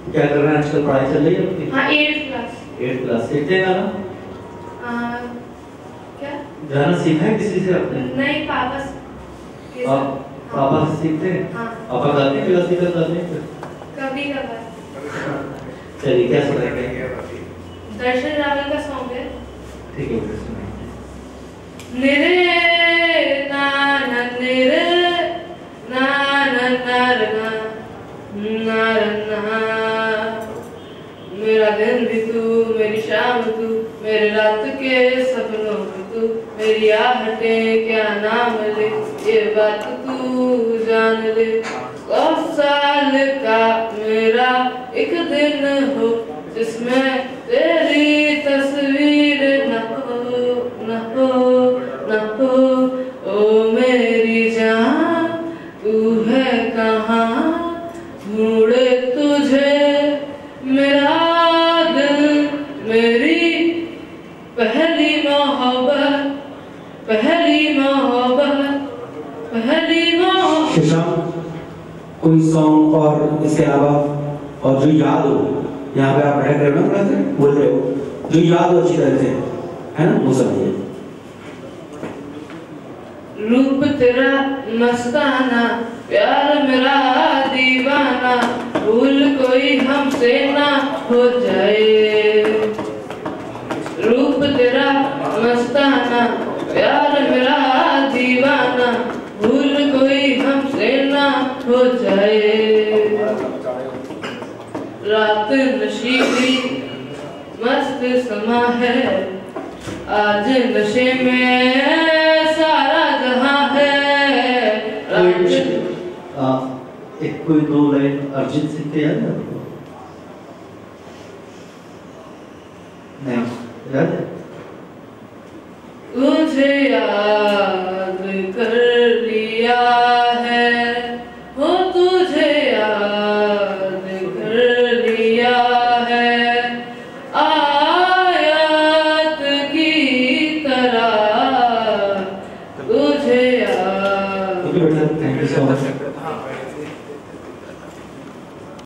क्या कर रहे हैं आजकल, पढ़ाई चल रही है आपकी? हाँ 8th क्लास। 8th class. सीखते हैं गाना? क्या गाना सीखा है किसी से आपने? नहीं, पापा से। पापा से सीखते हैं? हाँ। पापा गाते हैं, क्लासिकल गाते हैं? कभी कभार। चलिए क्या सुनाएंगे? दर्शन रावल का सॉन्ग है। ठीक है, सुनाइए। निरे ना ना निरे ना ना ना ना ना, मेरा दिन भी तू, मेरी शाम तू, मेरे रात के सपनों में तू, मेरी आहटें क्या नाम ले, ये बात तू जान ले। 100 साल का मेरा एक दिन हो, जिसमें तेरी तस्वीर न हो, न हो, न हो। ओ मेरी जान तू है कहाँ, ढूंढे तुझे मेरा दिल, मेरी पहली मोहब्बत, पहली मोहब्बत, पहली मोहब्बत। शशांक, कोई सॉन्ग और इसके अलावा और जो याद हो, यहाँ पे आप रह रहे हो ना, बोल रहे हो, जो याद हो अच्छी तरह से, है ना, वो समझिए। रूप तेरा मस्ताना, प्यार मेरा दीवाना, भूल कोई हमसे ना हो जाए। रूप तेरा मस्ताना, प्यार मेरा दीवाना, भूल कोई हमसे ना हो जाए। रात नशीली मस्त समा है, आज नशे में सारा जहां है। एक कोई 2 लाइन अरिजीत सिंह के याद है आपको? नहीं याद है? तुझे याद कर लिया है, हो तुझे याद कर लिया है, आयत की तरह तुझे याद। Thank you so much.